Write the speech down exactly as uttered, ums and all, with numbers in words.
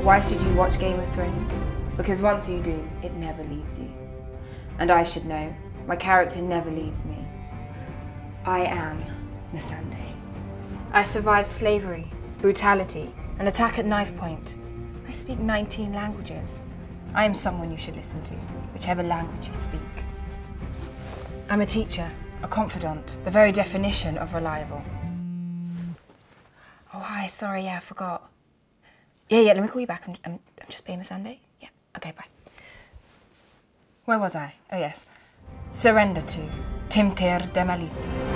Why should you watch Game of Thrones? Because once you do, it never leaves you. And I should know, my character never leaves me. I am Missandei. I survived slavery, brutality, an attack at knife point. I speak nineteen languages. I am someone you should listen to, whichever language you speak. I'm a teacher, a confidant, the very definition of reliable. Oh, hi, sorry, yeah, I forgot. Yeah, yeah, let me call you back. I'm, I'm, I'm just being Missandei. Yeah, okay, bye. Where was I? Oh, yes. Surrender to Timtir Demaliti.